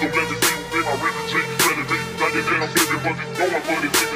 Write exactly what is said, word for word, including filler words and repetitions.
so let me see who think I really drink. Better be like it, then I'm giving, but you know I'm for the